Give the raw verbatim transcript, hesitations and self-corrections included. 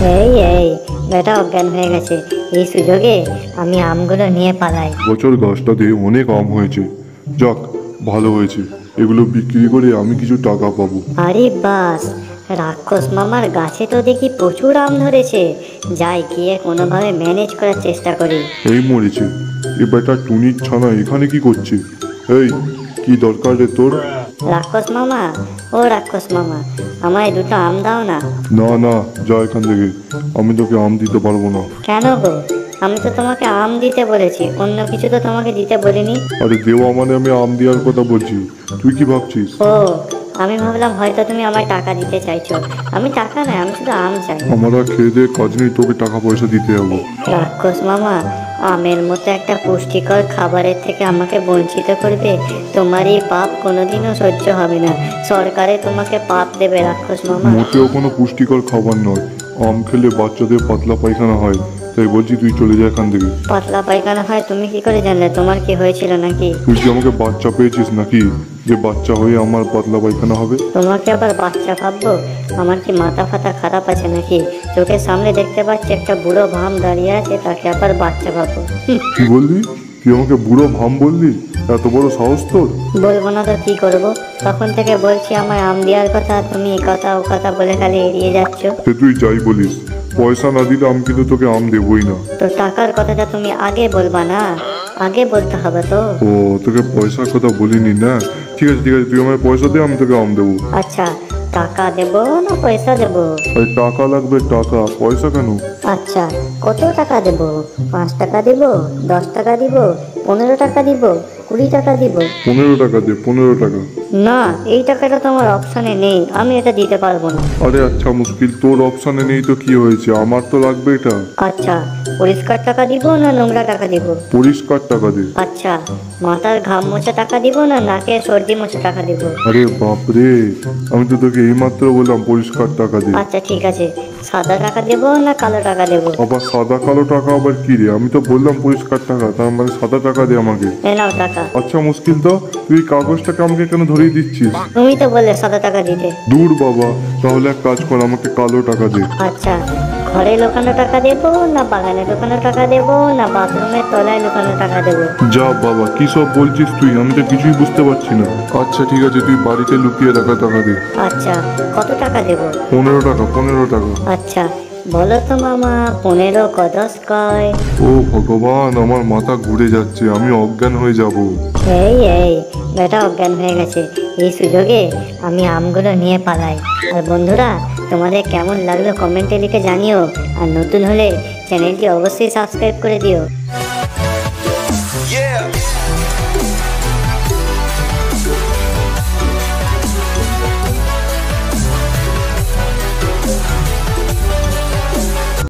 এই এই বেটা অজ্ঞান হয়ে গেছে, এই সুযোগে আমি আমগুলো নিয়ে পালাই। বছর গাছটাতে অনেক আম হয়েছে, যাক ভালো হয়েছে, এগুলো বিক্রি করে আমি কিছু টাকা পাবো। আরে বাস, রাক্ষস মামার গাছে তো দেখি প্রচুর আম ধরেছে, যাই গিয়ে কোনোভাবে ম্যানেজ করার চেষ্টা করি। এই মরেছে, এ বেটা টুনির ছানা এখানে কি করছে? এই কি দরকার রে তোর? রাক্ষস মামা, ও রাক্ষস মামা, আমায় দুটো আম দাও না। না না, যা এখান থেকে, আমি তোকে আম দিতে পারবো না। কেন গো? আমি তো তোমাকে আম দিতে বলেছি, অন্য কিছু তো তোমাকে দিতে বলিনি। আরে দেওয়া মানে আমি আম দেওয়ার কথা বলছি, তুই কি ভাবছিস? ও, আমি ভাবলাম হয়তো তুমি আমায় টাকা দিতে চাইছো। আমি টাকা নয়, আমি শুধু আম চাই। আমরা খেয়ে দিয়ে কাজ নেই, তোকে টাকা পয়সা দিতে যাবো? রাক্ষস মামা, আমের মতো একটা পুষ্টিকর খাবারের থেকে আমাকে বঞ্চিত করবে? তোমার এই পাপ কোনোদিনও সহ্য হবে না, সরকারে তোমাকে পাপ দেবে রাক্ষস মামা। মোটেও কোনো পুষ্টিকর খাবার নয়, আম খেলে বাচ্চাদের পাতলা পায়খানা হয়, তাই বলছি তুই চলে যা এখান থেকে। পাতলা পায়খানা হয় তুমি কি করে জানলে? তোমার কি হয়েছিল নাকি? তুই কি আমাকে বাচ্চা পেয়েছিস নাকি, যে বাচ্চা হয়ে আমার পাতলা পায়খানা হবে? তোমাকে আবার বাচ্চা ভাববো? আমার কি মাথা ফাতা খারাপ আছে নাকি? চোখের সামনে দেখতে পাচ্ছি একটা বুড়ো ভাম দাঁড়িয়ে আছে, তাকে আবার বাচ্চা ভাববো? কি বললি? তুই আমাকে বুড়ো ভাম বললি? এত বড় সাহস তোর? বলবো না তো কি করবো? তখন থেকে বলছি আমার আম দেওয়ার কথা, তুমি এ কথা ও কথা বলে খালি এড়িয়ে যাচ্ছ। সে তুই যাই বলিস, পয়সা না দিলে আমি কিন্তু তোকে আম দেবই না। তো টাকার কথাটা তুমি আগে বলবা না? আগে বলতে হবে তো। ও, তোকে পয়সার কথা বলিনি না? ঠিক আছে ঠিক আছে, তুই আমায় পয়সা দে, আমি তোকে আম দেবো। আচ্ছা, টাকা দেবো না পয়সা দেবো? এই টাকা লাগবে, টাকা, পয়সা কেন? আচ্ছা, কত টাকা দেবো? পাঁচ টাকা দিব, দশ টাকা দিব, পনেরো টাকা দিব, কুড়ি টাকা দিব? পনেরো টাকা দে, পনেরো টাকা। না, এই টাকাটা তো আমার অপশনে নেই, আমি এটা দিতে পারবো না। আরে আচ্ছা মুশকিল, তোর অপশনে নেই তো কি হয়েছে, আমার তো লাগবে এটা। আচ্ছা, পরিষ্কার টাকা দিব না নোংরা টাকা দিব? পরিষ্কার টাকা দে। আচ্ছা, মাথার ঘাম মোছা টাকা দিব না নাকে সর্দি মোছা টাকা দিব? আরে বাপরে, আমি তো তোকে এইমাত্র বললাম পরিষ্কার টাকা দে। আচ্ছা ঠিক আছে, সাদা টাকা দেব না কালো টাকা দেব? আবার সাদা কালো টাকা আবার কি রে? আমি তো বললাম পরিষ্কার টাকা, তার মানে সাদা টাকা দে আমাকে। এ নাও টাকা। আচ্ছা মুশকিল, তো তুই কাগজটাকে আমাকে কেন ধরিয়ে দিচ্ছিস? তুমি তো বললে সাদা টাকা দিতে। দূর বাবা, তাহলে এক কাজ কর, আমাকে কালো টাকা দে। আচ্ছা, ঘরে লুকানো টাকা দেব না বাগানে লুকানো টাকা দেব না বাথরুমের তলায় লুকানো টাকা দেব? যা বাবা, কি সব বলছিস তুই, আমি তো কিছুই বুঝতে পারছি না। আচ্ছা ঠিক আছে, তুই বাড়িতে লুকিয়ে রাখা টাকা দে। আচ্ছা, কত টাকা দেব? পনেরো টাকা, পনেরো টাকা। আচ্ছা, বলো তো মামা, পনেরো কদস কয়? ও ভগবান, আমার মাথা ঘুরে যাচ্ছে, আমি অজ্ঞান হয়ে যাব। এই এই বেটা অজ্ঞান হয়ে গেছে, এই সুযোগে আমি আমগুলো নিয়ে পালাই। আর বন্ধুরা, তোমাদের কেমন লাগলো কমেন্টে লিখে জানিও, আর নতুন হলে চ্যানেলটি অবশ্যই সাবস্ক্রাইব করে দিও।